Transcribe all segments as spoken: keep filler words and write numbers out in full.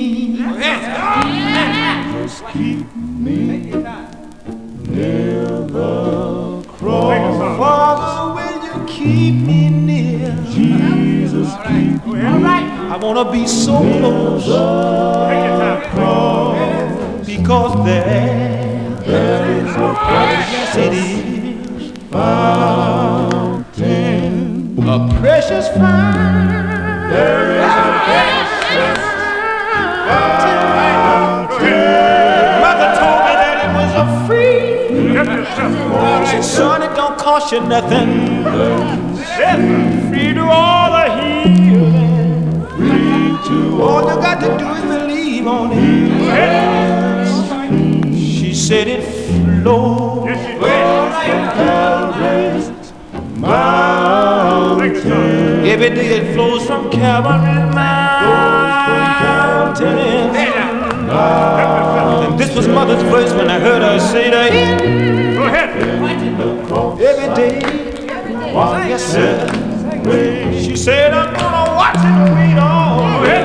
Just keep me near the cross. Father, will you keep me near? Jesus, keep me. I want to be so close the cross. Because there, There is a yes it is, fountain. a precious fountain. There is a precious fountain. Mother told me that it was a free. She said, son, it don't cost you nothing. Free to all the healing. Free to All you got to do is believe on it. She said it flows from Calvary's mountain. every day. It flows from Calvary's mountain. And this was Mother's voice when I heard her say that. Go ahead. Every day, yes sir. She said I'm gonna watch and wait on. Yes,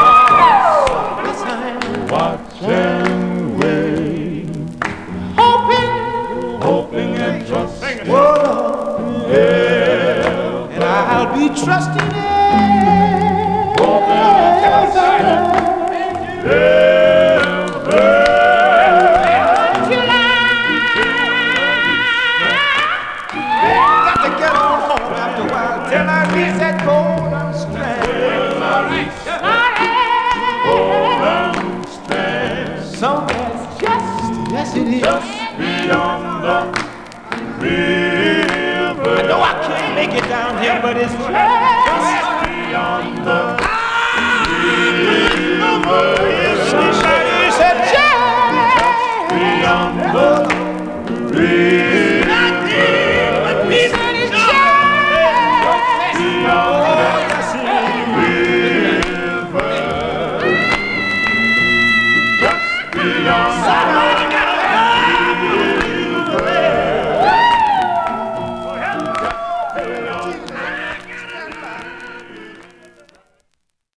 I am. Watch and wait, Hoping, hoping and trusting. oh Lord, and I'll be trusting it. Got to get on home after a while till I reach that golden strand. Somewhere just, yes it is. Beyond the river, I know I can't make it down here, but it's just beyond the somebody said just beyond the river, said it's just beyond the river, just beyond the